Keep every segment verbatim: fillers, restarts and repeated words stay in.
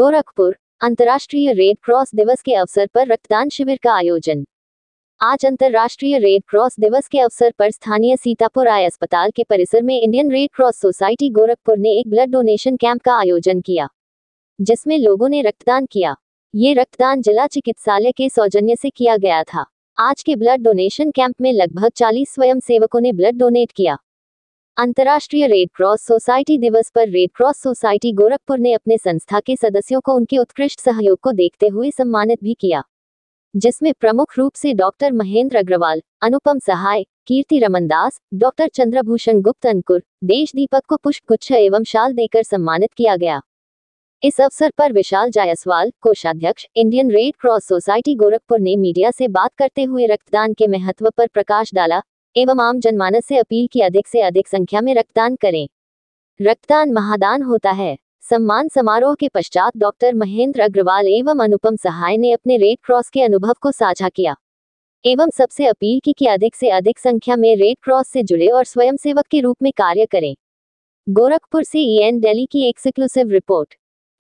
गोरखपुर अंतर्राष्ट्रीय red cross दिवस के अवसर पर रक्तदान शिविर का आयोजन। आज अंतर्राष्ट्रीय रेड क्रॉस दिवस के अवसर पर स्थानीय सीतापुर आई अस्पताल के परिसर में Indian Red Cross Society Gorakhpur ने एक ब्लड डोनेशन कैंप का आयोजन किया, जिसमें लोगों ने रक्तदान किया। ये रक्तदान जिला चिकित्सालय के सौजन्य से किया गया था। आज के ब्लड डोनेशन कैंप में लगभग चालीस स्वयंसेवकों ने ब्लड डोनेट किया। अंतर्राष्ट्रीय रेड क्रॉस सोसाइटी दिवस पर रेड क्रॉस सोसाइटी गोरखपुर ने अपने संस्था के सदस्यों को उनके उत्कृष्ट सहयोग को देखते हुए सम्मानित भी किया, जिसमें प्रमुख रूप से डॉक्टर महेंद्र अग्रवाल, अनुपम सहाय, कीर्ति रमनदास, डॉक्टर चंद्रभूषण गुप्त अंकुर, देश दीपक को पुष्प गुच्छ एवं शाल देकर सम्मानित किया गया। इस अवसर पर विशाल जायसवाल, कोषाध्यक्ष, Indian Red Cross Society Gorakhpur ने मीडिया से बात करते हुए रक्तदान के महत्व पर प्रकाश डाला एवं आम जनमानस से अपील की अधिक से अधिक संख्या में रक्तदान करें। रक्तदान महादान होता है। सम्मान समारोह के पश्चात डॉक्टर महेंद्र अग्रवाल एवं अनुपम सहाय ने अपने रेड क्रॉस के अनुभव को साझा किया एवं सबसे अपील की कि अधिक से अधिक संख्या में रेड क्रॉस से जुड़े और स्वयंसेवक के रूप में कार्य करें। गोरखपुर से ई एन दिल्ली की एक्सक्लूसिव रिपोर्ट।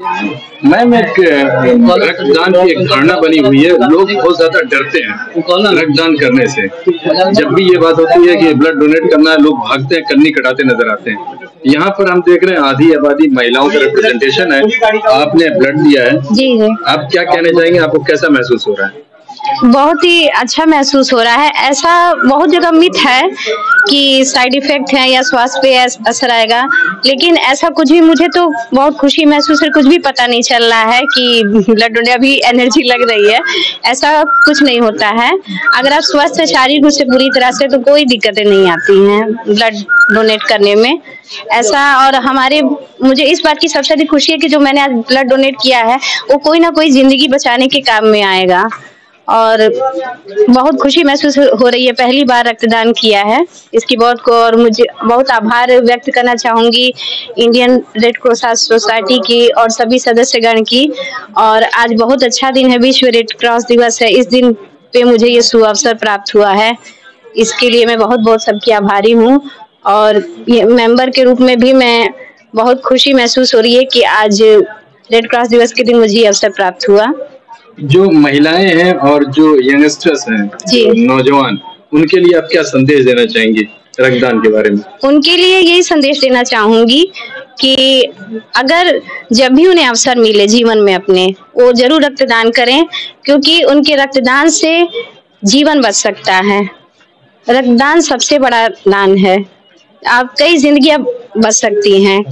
मैम, एक रक्तदान की एक धारणा बनी हुई है, लोग बहुत ज्यादा डरते हैं रक्तदान करने से। जब भी ये बात होती है कि ब्लड डोनेट करना है, लोग भागते हैं, कन्नी कटाते नजर आते हैं। यहाँ पर हम देख रहे हैं आधी आबादी महिलाओं का रिप्रेजेंटेशन है। आपने ब्लड दिया है जी जी। आप क्या कहना चाहेंगे, आपको कैसा महसूस हो रहा है? बहुत ही अच्छा महसूस हो रहा है। ऐसा बहुत जगह मिथ है कि साइड इफेक्ट है या स्वास्थ्य पे असर आएगा, लेकिन ऐसा कुछ भी, मुझे तो बहुत खुशी महसूस है। कुछ भी पता नहीं चल रहा है कि ब्लड डोनेट अभी एनर्जी लग रही है, ऐसा कुछ नहीं होता है। अगर आप स्वस्थ है शारीरिक रूप से पूरी तरह से, तो कोई दिक्कतें नहीं आती हैं ब्लड डोनेट करने में ऐसा। और हमारे मुझे इस बात की सबसे अधिक खुशी है कि जो मैंने आज ब्लड डोनेट किया है वो कोई ना कोई जिंदगी बचाने के काम में आएगा और बहुत खुशी महसूस हो रही है। पहली बार रक्तदान किया है इसकी बहुत को, और मुझे बहुत आभार व्यक्त करना चाहूंगी इंडियन रेड क्रॉस सोसाइटी की और सभी सदस्यगण की। और आज बहुत अच्छा दिन है, विश्व रेड क्रॉस दिवस है। इस दिन पे मुझे ये शुभ अवसर प्राप्त हुआ है, इसके लिए मैं बहुत बहुत सबकी आभारी हूँ। और ये मेंबर के रूप में भी मैं बहुत खुशी महसूस हो रही है कि आज रेड क्रॉस दिवस के दिन मुझे ये अवसर प्राप्त हुआ। जो महिलाएं हैं और जो यंगस्टर्स हैं, नौजवान, उनके लिए आप क्या संदेश देना चाहेंगे रक्तदान के बारे में? उनके लिए यही संदेश देना चाहूंगी कि अगर जब भी उन्हें अवसर मिले जीवन में अपने, वो जरूर रक्तदान करें, क्योंकि उनके रक्तदान से जीवन बच सकता है। रक्तदान सबसे बड़ा दान है, आप कई जिंदगियां बच सकती हैं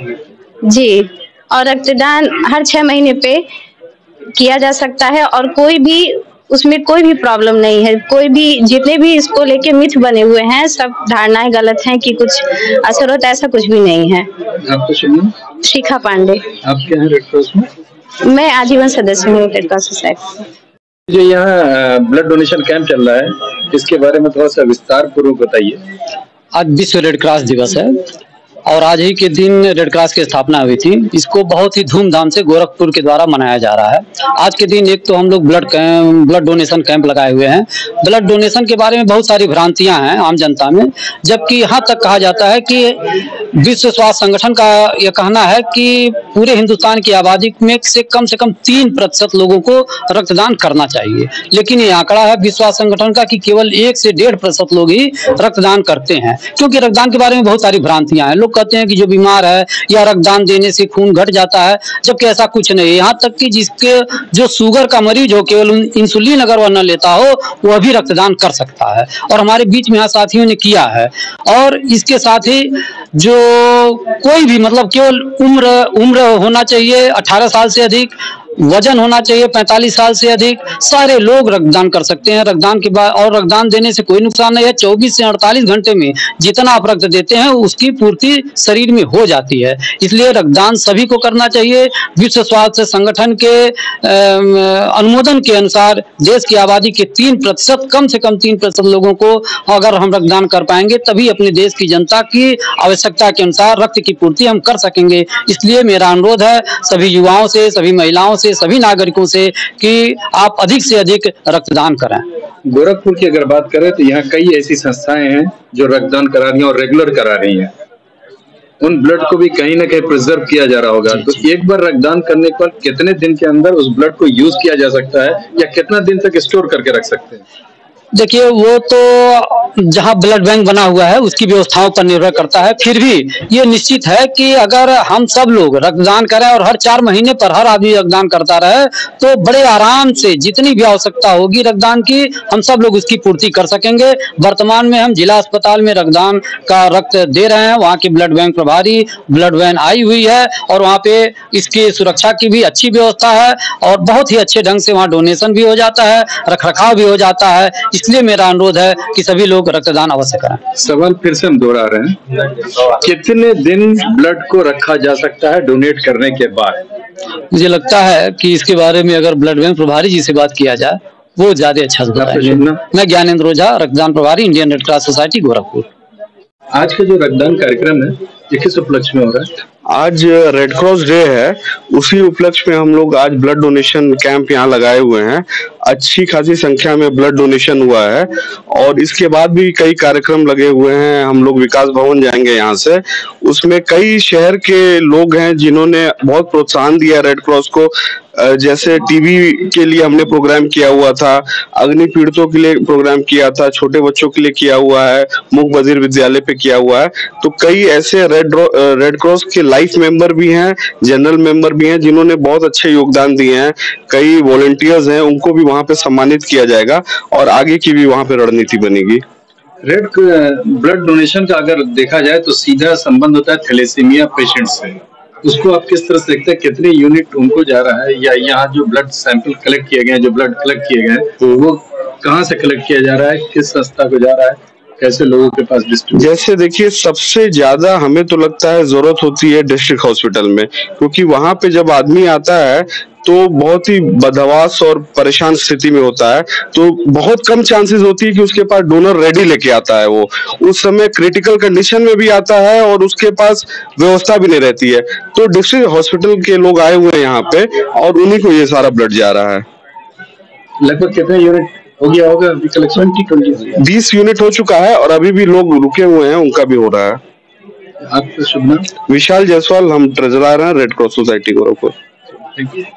जी। और रक्तदान हर छह महीने पे किया जा सकता है और कोई भी उसमें कोई भी प्रॉब्लम नहीं है। कोई भी, जितने भी इसको लेके मिथ बने हुए हैं, सब धारणाएं गलत हैं कि कुछ असर होता है, ऐसा कुछ भी नहीं है। आपका शुभ नाम? शिखा पांडे। आप क्या हैं रेड क्रॉस में? मैं आजीवन सदस्य हूँ रेड क्रॉस सोसाइटी। जो यहाँ ब्लड डोनेशन कैंप चल रहा है, इसके बारे में थोड़ा सा विस्तार पूर्वक बताइए। आज विश्व रेड क्रॉस दिवस है और आज ही के दिन रेड क्रॉस की स्थापना हुई थी। इसको बहुत ही धूमधाम से गोरखपुर के द्वारा मनाया जा रहा है। आज के दिन एक तो हम लोग blood camp blood donation camp लगाए हुए हैं। ब्लड डोनेशन के बारे में बहुत सारी भ्रांतियां हैं आम जनता में, जबकि यहाँ तक कहा जाता है कि विश्व स्वास्थ्य संगठन का यह कहना है कि पूरे हिंदुस्तान की आबादी में से कम से कम तीन प्रतिशत लोगों को रक्तदान करना चाहिए, लेकिन ये आंकड़ा है विश्व स्वास्थ्य संगठन का कि केवल एक से डेढ़ प्रतिशत लोग ही रक्तदान करते हैं। क्योंकि रक्तदान के बारे में बहुत सारी भ्रांतियां हैं। लोग कहते हैं कि जो बीमार है या रक्तदान देने से खून घट जाता है, जबकि ऐसा कुछ नहीं है। यहाँ तक कि जिसके जो शुगर का मरीज हो, केवल इंसुलिन अगर वह न लेता हो, वह भी रक्तदान कर सकता है। और हमारे बीच में यहाँ साथियों ने किया है। और इसके साथ ही जो कोई भी, मतलब केवल उम्र उम्र होना चाहिए अठारह साल से अधिक, वजन होना चाहिए पैंतालीस साल से अधिक, सारे लोग रक्तदान कर सकते हैं। रक्तदान के बाद, और रक्तदान देने से कोई नुकसान नहीं है। चौबीस से अड़तालीस घंटे में जितना आप रक्त देते हैं उसकी पूर्ति शरीर में हो जाती है। इसलिए रक्तदान सभी को करना चाहिए। विश्व स्वास्थ्य संगठन के अनुमोदन के अनुसार देश की आबादी के तीन प्रतिशत कम से कम तीन प्रतिशत लोगों को अगर हम रक्तदान कर पाएंगे, तभी अपने देश की जनता की आवश्यकता के अनुसार रक्त की पूर्ति हम कर सकेंगे। इसलिए मेरा अनुरोध है सभी युवाओं से, सभी महिलाओं से, सभी नागरिकों से कि आप अधिक से अधिक रक्तदान करें। गोरखपुर की अगर बात करें तो यहाँ कई ऐसी संस्थाएं हैं जो रक्तदान करा रही हैं और रेगुलर करा रही हैं। उन ब्लड को भी कहीं ना कहीं प्रिजर्व किया जा रहा होगा। तो एक बार रक्तदान करने के बाद कितने दिन के अंदर उस ब्लड को यूज किया जा सकता है या कितना दिन तक स्टोर करके रख सकते हैं? देखिए, वो तो जहाँ ब्लड बैंक बना हुआ है उसकी व्यवस्थाओं पर निर्भर करता है। फिर भी ये निश्चित है कि अगर हम सब लोग रक्तदान करें और हर चार महीने पर हर आदमी रक्तदान करता रहे तो बड़े आराम से जितनी भी आवश्यकता होगी रक्तदान की हम सब लोग उसकी पूर्ति कर सकेंगे। वर्तमान में हम जिला अस्पताल में रक्तदान का रक्त दे रहे हैं। वहाँ की ब्लड बैंक प्रभारी ब्लड वैन आई हुई है और वहाँ पे इसकी सुरक्षा की भी अच्छी व्यवस्था है और बहुत ही अच्छे ढंग से वहाँ डोनेशन भी हो जाता है, रखरखाव भी हो जाता है। इसलिए मेरा अनुरोध है कि सभी लोग रक्तदान अवश्य करें। सवाल फिर से हम दोहरा रहे हैं, कितने दिन ब्लड को रखा जा सकता है डोनेट करने के बाद? मुझे लगता है कि इसके बारे में अगर ब्लड बैंक प्रभारी जी से बात किया जाए वो ज्यादा अच्छा बताएंगे। मैं ज्ञानेंद्र ओझा, रक्तदान प्रभारी, Indian Red Cross Society, Gorakhpur. आज का जो रक्तदान कार्यक्रम है ये किस उपलक्ष्य में हो रहा है? आज रेड क्रॉस डे है, उसी उपलक्ष्य में हम लोग आज ब्लड डोनेशन कैंप यहाँ लगाए हुए हैं। अच्छी खासी संख्या में ब्लड डोनेशन हुआ है और इसके बाद भी कई कार्यक्रम लगे हुए हैं। हम लोग विकास भवन जाएंगे यहाँ से, उसमें कई शहर के लोग हैं जिन्होंने बहुत प्रोत्साहन दिया रेड क्रॉस को। जैसे टीबी के लिए हमने प्रोग्राम किया हुआ था, अग्नि पीड़ितों के लिए प्रोग्राम किया था, छोटे बच्चों के लिए किया हुआ है, मूक बधिर विद्यालय पे किया हुआ है। तो कई ऐसे रेड रेड क्रॉस के लाइफ मेंबर भी हैं, जनरल मेंबर भी हैं जिन्होंने बहुत अच्छे योगदान दिए हैं। कई वॉलंटियर्स हैं, उनको भी वहां पे सम्मानित किया जाएगा और आगे की भी वहां पे रणनीति बनेगी। रेड ब्लड डोनेशन का अगर देखा जाए तो सीधा संबंध होता है थैलेसीमिया पेशेंट से, उसको आप किस तरह से देखते हैं? कितने यूनिट उनको जा रहा है या यहाँ जो ब्लड सैंपल कलेक्ट किए गए, जो ब्लड कलेक्ट किए गए वो कहाँ से कलेक्ट किया जा रहा है, किस संस्था को जा रहा है, कैसे लोगों के पास डिस्ट्रीब्यूट? जैसे देखिए, सबसे ज्यादा हमें तो लगता है जरूरत होती है डिस्ट्रिक्ट हॉस्पिटल में, क्योंकि वहां पे जब आदमी आता है तो बहुत ही बदहवास और परेशान स्थिति में होता है, तो बहुत कम चांसेस होती है कि उसके पास डोनर रेडी लेके आता है। वो उस समय क्रिटिकल कंडीशन में भी आता है और उसके पास व्यवस्था भी नहीं रहती है। तो डिस्ट्रिक्ट हॉस्पिटल के लोग आए हुए हैं यहाँ पे और उन्हीं को ये सारा ब्लड जा रहा है। लगभग कितने यूनिट हो गया होगा अभी कलेक्शन की? बीस यूनिट हो चुका है और अभी भी लोग रुके हुए हैं, उनका भी हो रहा है। आपका शुभ नाम? विशाल जायसवाल, हम ट्रेजरर हैं Red Cross Society Gorakhpur. Thank you.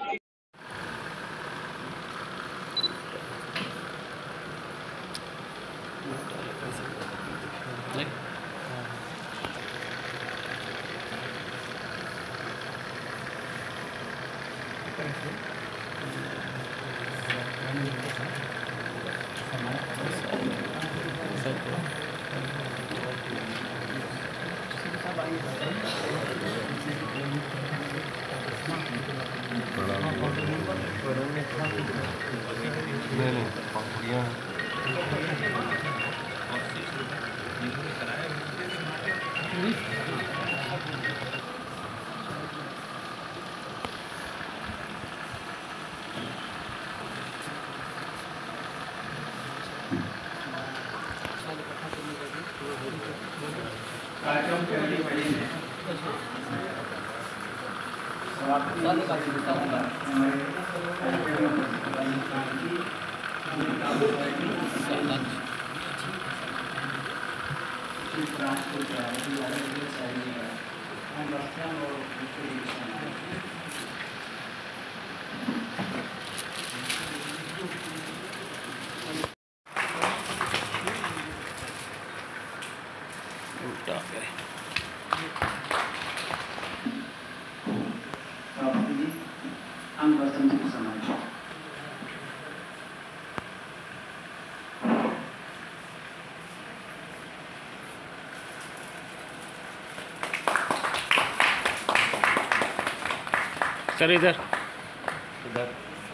Sir इधर इधर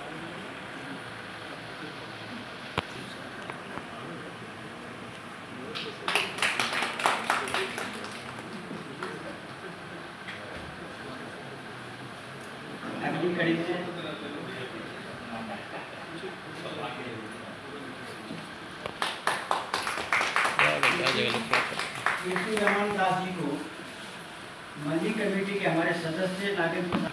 रमन दास जी को मंडी कमेटी के हमारे सदस्य नागेंद्र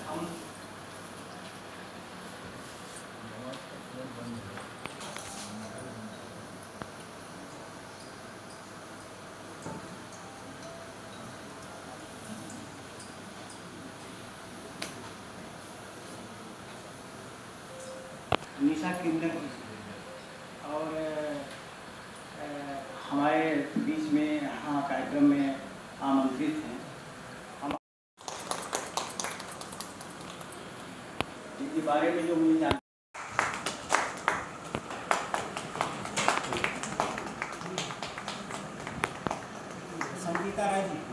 निशा किंडर और अ, हमारे बीच में यहाँ कार्यक्रम में आमंत्रित हैं। हम इनके बारे में जो मुझे जान संगीता राय जी,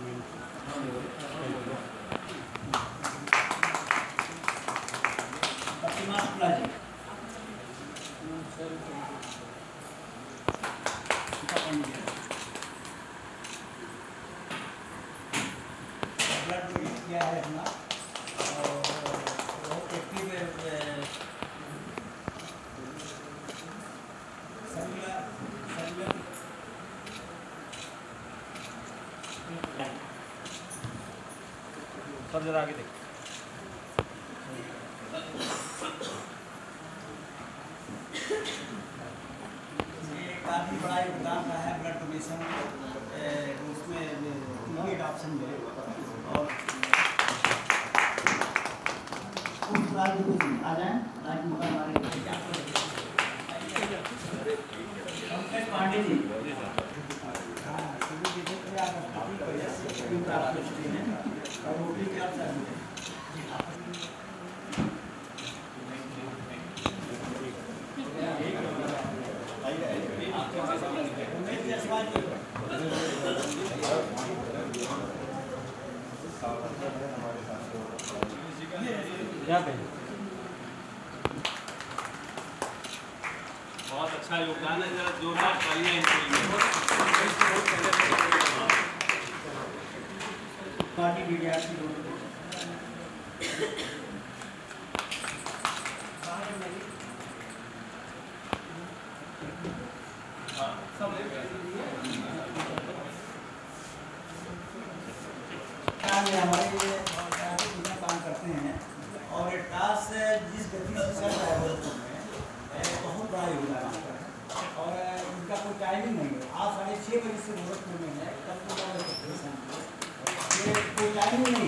प्रतिमा शुक्ला जी, ब्लड डोनेट किया है अपना और बहुत एक्टिव सेलुलर सेलुलर सर जरा आगे देख। ये काफ़ी बड़ा योगदान रहा है ब्लड डोनेशन उसमें टिकट ऑप्शन में और आ जाए पंकज पांडे जी और रोटी क्या चाहिए यहाँ पे बहुत अच्छा योगदान है, जरा जोरदार तालियां इनके लिए। पार्टी विद्यार्थी लोग हमारे लिए काम करते हैं और टास्क जिस गति से चल रहा है गोरखपुर में बहुत बड़ा योगदान आता है और इनका कोई टाइमिंग नहीं है। आज साढ़े छः बजे से गोरखपुर में है, तब तो ये कोई टाइमिंग नहीं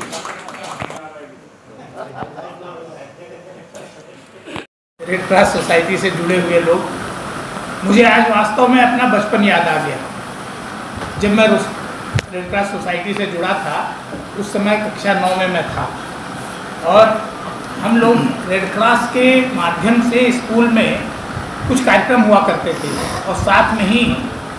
है। रेड क्रॉस सोसाइटी से जुड़े हुए लोग, मुझे आज वास्तव में अपना बचपन याद आ गया। जब मैं रेड क्रॉस सोसाइटी से जुड़ा था उस समय कक्षा नौ में मैं था और हम लोग रेड क्रॉस के माध्यम से स्कूल में कुछ कार्यक्रम हुआ करते थे और साथ में ही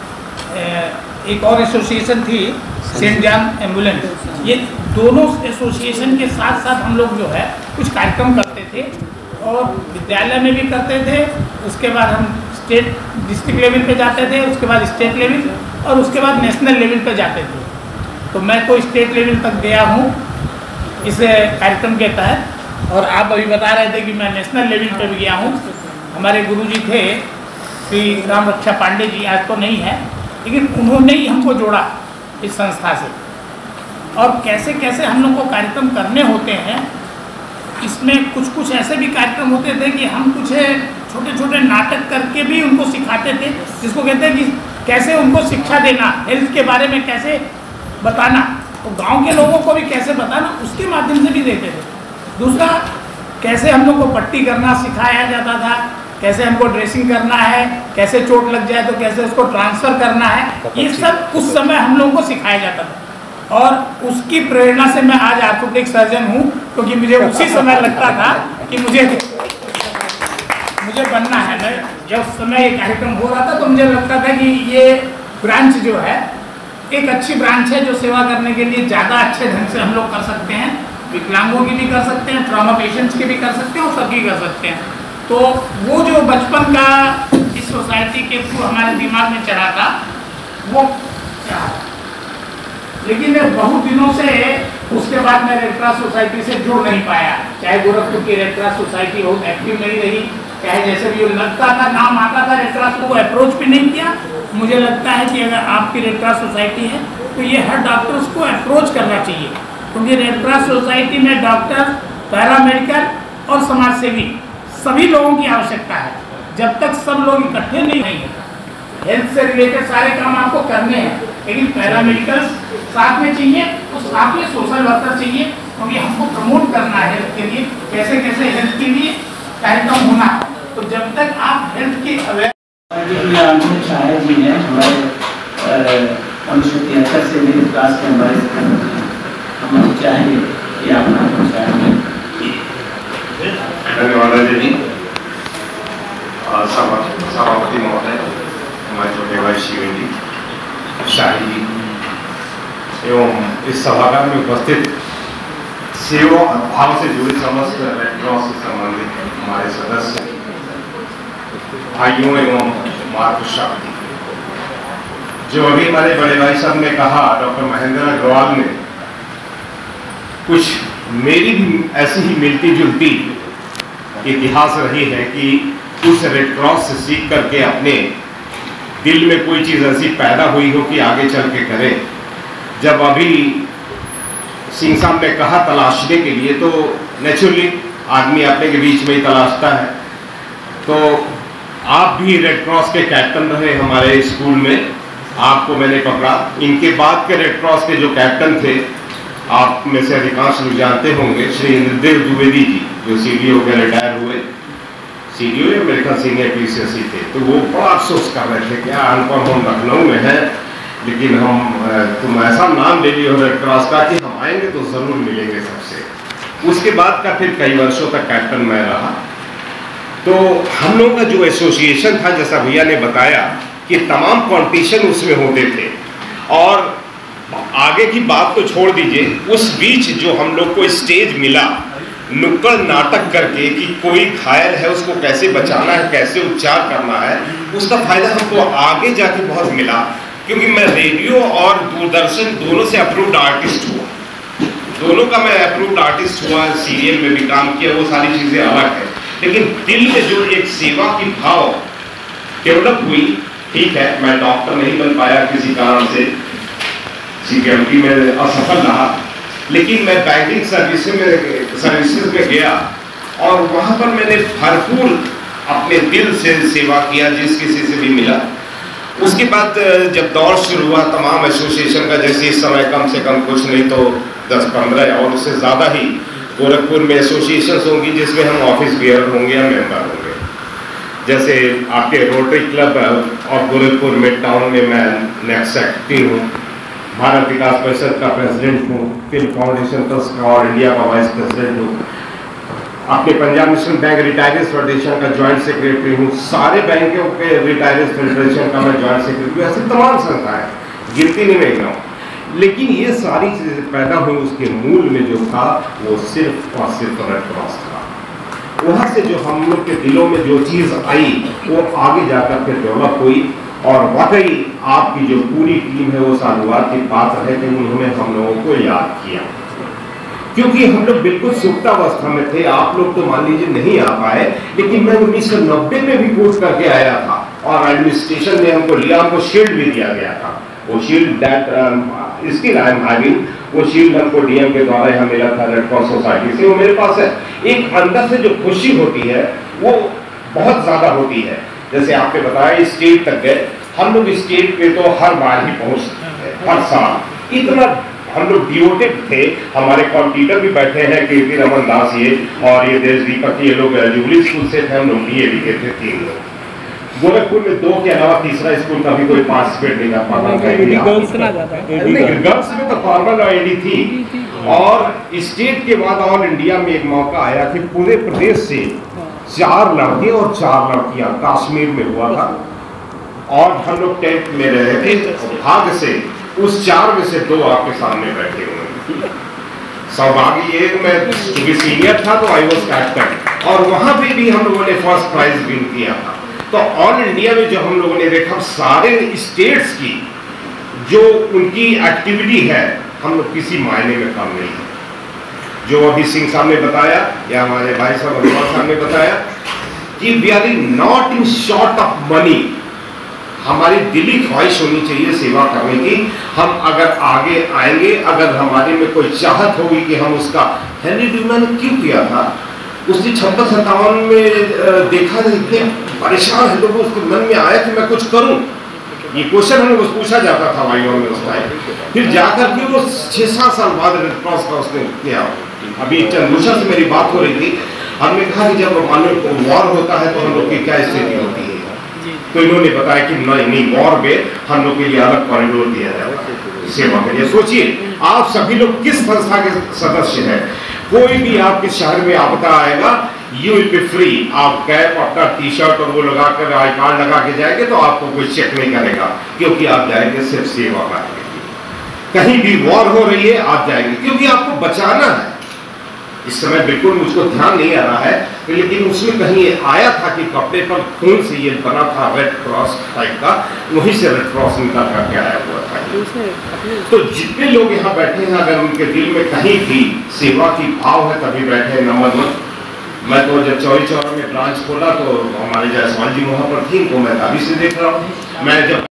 एक और एसोसिएशन थी सेंट जॉन एम्बुलेंस। ये दोनों एसोसिएशन के साथ साथ हम लोग जो है कुछ कार्यक्रम करते थे और विद्यालय में भी करते थे। उसके बाद हम स्टेट डिस्ट्रिक्ट लेवल पे जाते थे, उसके बाद स्टेट लेवल और उसके बाद नेशनल लेवल पे जाते थे। तो मैं तो स्टेट लेवल तक गया हूँ इस कार्यक्रम के तहत और आप अभी बता रहे थे कि मैं नेशनल लेवल पे भी गया हूँ। हमारे गुरुजी थे श्री राम रक्षा पांडे जी, आज तो नहीं है, लेकिन उन्होंने ही हमको जोड़ा इस संस्था से। और कैसे कैसे हम लोग को कार्यक्रम करने होते हैं, इसमें कुछ कुछ ऐसे भी कार्यक्रम होते थे कि हम कुछ छोटे छोटे नाटक करके भी उनको सिखाते थे, जिसको कहते हैं कि कैसे उनको शिक्षा देना, हेल्थ के बारे में कैसे बताना, तो गांव के लोगों को भी कैसे बताना, उसके माध्यम से भी देते थे। दूसरा, कैसे हम लोग को पट्टी करना सिखाया जाता था, कैसे हमको ड्रेसिंग करना है, कैसे चोट लग जाए तो कैसे उसको ट्रांसफ़र करना है, ये सब उस समय हम लोगों को सिखाया जाता था। और उसकी प्रेरणा से मैं आज ऑर्थोपेडिक सर्जन हूँ, क्योंकि मुझे उसी समय लगता था कि मुझे मुझे बनना है। मैं जब उस समय ये कार्यक्रम हो रहा था तो मुझे लगता था कि ये ब्रांच जो है एक अच्छी ब्रांच है, जो सेवा करने के लिए ज़्यादा अच्छे ढंग से हम लोग कर सकते हैं। विकलांगों की भी कर सकते हैं, ट्रॉमा पेशेंट्स की भी कर सकते हैं और सबकी कर सकते हैं। तो वो जो बचपन का इस सोसाइटी के थ्रू हमारे दिमाग में चढ़ा था वो क्या, लेकिन बहुत दिनों से उसके बाद मैं रेड क्रॉस सोसाइटी से जुड़ नहीं पाया। चाहे गोरखपुर की रेड क्रॉस सोसाइटी बहुत एक्टिव नहीं रही, चाहे जैसे भी लगता था नाम आता था रेड क्रॉस को, अप्रोच भी नहीं किया। मुझे लगता है कि अगर आपकी रेड क्रॉस सोसाइटी है तो ये हर डॉक्टर्स को अप्रोच करना चाहिए, क्योंकि रेड क्रॉस सोसाइटी में डॉक्टर पैरामेडिकल और समाज सेवी सभी लोगों की आवश्यकता है। जब तक सब लोग इकट्ठे नहीं है, हेल्थ से रिलेटेड सारे काम आपको करने हैं, लेकिन पैरामेडिकल साथ में चाहिए, तो साथ में सोशल वर्कर चाहिए, क्योंकि तो हमको प्रमोट करना है हेल्थ के लिए, कैसे कैसे हेल्थ के लिए कार्यक्रम होना है। तो जब तक आप हेल्थ के अवेयर शाह जी हैं हमारे उन्नीस सौ तिहत्तर से मेरे क्लास के हमारे हम चाहेंगे कि आप नाम पहुँचाएंगे। धन्यवाद जी। सभापति महोदय, हमारे छोटे भाई शिवेंद्र जी, शाही जी एवं इस सभागार में उपस्थित सेवा भाव से जुड़े समस्त रेड क्रॉस से संबंधित हमारे सदस्य भाइयों एवं मातृशक्ति, जो अभी हमारे बड़े भाई साहब ने कहा, डॉक्टर महेंद्र अग्रवाल ने, कुछ मेरी भी ऐसी ही मिलती जुलती इतिहास रही है कि उस रेड क्रॉस से सीख करके अपने दिल में कोई चीज़ ऐसी पैदा हुई हो कि आगे चल के करें। जब अभी सिंह साहब ने कहा तलाशने के लिए, तो नेचुरली आदमी अपने के बीच में ही तलाशता है। तो आप भी रेड क्रॉस के कैप्टन रहे हमारे स्कूल में, आपको मैंने पकड़ा। इनके बाद के रेड क्रॉस के जो कैप्टन थे, आप में से अधिकांश लोग जानते होंगे, श्री इंद्रदेव द्विवेदी जी, जो सीडीओ के रिटायर हुए, सीडीओ या मेरे ख्याल सीनियर पीसीएससी थे। तो वो बड़ा अफसोस कर रहे थे, क्या अनपढ़ हम लखनऊ में हैं, लेकिन हम तुम ऐसा नाम ले लियो रेड क्रॉस का कि हम आएंगे तो जरूर मिलेंगे सबसे। उसके बाद का फिर कई वर्षों तक कैप्टन मैं रहा। तो हम लोगों का जो एसोसिएशन था, जैसा भैया ने बताया कि तमाम कॉम्पिटिशन उसमें होते थे, और आगे की बात तो छोड़ दीजिए, उस बीच जो हम लोग को स्टेज मिला नुक्कड़ नाटक करके कि कोई घायल है उसको कैसे बचाना है, कैसे उपचार करना है, उसका फायदा हमको आगे जाके बहुत मिला। क्योंकि मैं रेडियो और दूरदर्शन दोनों से अप्रूव्ड आर्टिस्ट हुआ, दोनों का मैं अप्रूव्ड आर्टिस्ट हुआ, सीरियल में भी काम किया, वो सारी चीज़ें अलग है। लेकिन दिल में जो एक सेवा की भाव डेवलप हुई, ठीक है मैं डॉक्टर नहीं बन पाया किसी कारण से, सिक्योरिटी में असफल रहा, लेकिन मैं बैंकिंग सर्विसेज में सर्विसेज में गया और वहाँ पर मैंने भरपूर अपने दिल से सेवा किया, जिस किसी से भी मिला। उसके बाद जब दौर शुरू हुआ तमाम एसोसिएशन का, जैसे इस समय कम से कम कुछ नहीं तो दस पंद्रह और उससे ज़्यादा ही गोरखपुर में एसोसिएशंस होंगी जिसमें हम ऑफिस बेयर होंगे या मेंबर होंगे। जैसे आपके रोटरी क्लब और गोरखपुर में टाउन में मैं नेक्स्ट सेक्रेटरी हूँ, भारत विकास परिषद का प्रेसिडेंट हूँ, फिल्म फाउंडेशन ट्रस्ट का और इंडिया का वाइस प्रेसिडेंट हूँ, आपके Punjab National Bank Retirees Federation का ज्वाइंट सेक्रेटरी हूँ, सारे बैंकों के रिटायर्स फेडरेशन का मैं ज्वाइंट सेक्रेटरी हूँ, ऐसे तमाम संस्थाएं गिनती नहीं मैं गाँव। लेकिन ये सारी चीज़ें पैदा हुई, उसके मूल में जो था वो सिर्फ और सिर्फ रेड क्रॉस था। वहाँ से जो हम लोग के दिलों में जो चीज़ आई वो आगे जाकर के डेवलप हुई, और वाकई आपकी जो पूरी टीम है वो साधुवाद की पात्र है कि उन्होंने हम लोगों को याद किया, क्योंकि हम लोग बिल्कुल सुप्तावस्था में थे। आप लोग तो मान लीजिए नहीं आ पाए, लेकिन मैं उन्नीस सौ नब्बे में भी कोर्ट करके आया था और एडमिनिस्ट्रेशन ने हमको लिया, हमको शील्ड भी दिया गया था। वो शील्ड दैट इसकी वो शील्ड हमको डीएम के द्वारा यहाँ मिला था रेड क्रॉस सोसाइटी से, वो मेरे पास है। एक अंदर से जो खुशी होती है वो बहुत ज्यादा होती है। जैसे आपने बताया स्टेट तक गए, हम लोग स्टेट पे तो हर बार ही पहुंचते हैं, हर साल इतना हम लोग डिवोटेड थे। हमारे कॉम्पिटिटर भी बैठे हैं, कीर्ति रमन दास ये और ये देश दीपक, ये लोग जुबली स्कूल से थे, हम लोग बी ए भी के थे, तीन लोग। गोरखपुर में दो के अलावा तीसरा स्कूल का भी कोई पार्टिसिपेट नहीं कर पाता। गर्ल्स में तो फॉर्मल आईडी थी, और स्टेट के बाद ऑल इंडिया में एक मौका आया कि पूरे प्रदेश से चार लड़के और चार लड़कियां कश्मीर में हुआ था, और हम लोग टेंथ में रहे थे। भाग्य से उस चार में से दो आपके सामने बैठे हुए हैं। सौभाग्य ये मैं क्योंकि सीनियर था तो आई वॉज कैप्टन, और वहां पे भी हम लोगों ने फर्स्ट प्राइज विन किया था। तो ऑल इंडिया में जो हम लोगों ने देखा सारे स्टेट्स की जो उनकी एक्टिविटी है, हम लोग किसी मायने में कम नहीं है। जो अभी सिंह साहब ने बताया या हमारे भाई साहब अग्रवाल साहब ने बताया कि we are not in short of money. हमारी दिली ख्वाहिश होनी चाहिए सेवा करने की। हम अगर आगे आएंगे, अगर हमारे में कोई चाहत होगी कि हम उसका, हेनरी ड्यूना ने क्यों किया था, उसने छप्पन सत्तावन में देखा था इतने परेशान है लोग, उसके मन में आया कि मैं कुछ करूं, ये क्वेश्चन हमें पूछा जाता था भाइयों में उस टाइम। फिर जाकर के वो छः सात साल बाद रेड क्रॉस का उसने किया। अभी चंद्रूषा से मेरी बात हो रही थी, हमने कहा कि जब मानो वॉर होता है तो हम लोग की क्या स्थिति होती है, तो इन्होंने बताया कि नहीं नहीं वॉर में हम लोग के लिए अलग कॉरिडोर दिया जाएगा सेवा के लिए। सोचिए आप सभी लोग किस संस्था के सदस्य हैं, कोई भी आपके शहर में आपदा आएगा, यू विल बी फ्री। आप कैप अपना टी शर्ट और वो लगा कर आई कार्ड लगा के जाएंगे तो आपको कोई चेक नहीं करेगा, क्योंकि आप जाएंगे सिर्फ सेवा करने। कहीं भी वॉर हो रही है आप जाएंगे क्योंकि आपको बचाना है। इस समय बिल्कुल मुझको ध्यान नहीं आ रहा है, लेकिन उसमें कहीं आया था कि कपड़े पर खून से ये बना था रेड क्रॉस टाइप का, वहीं से रेड क्रॉस निकल करके आया हुआ था। तो जितने लोग यहाँ बैठे हैं, अगर उनके दिल में कहीं भी सेवा की भाव है तभी बैठे। नंबर वन, मैं तो जब चौरी चौरा में ब्रांच खोला तो हमारे जायसवाल जी वहाँ पर थी, उनको मैं अभी से देख रहा हूँ। मैं जब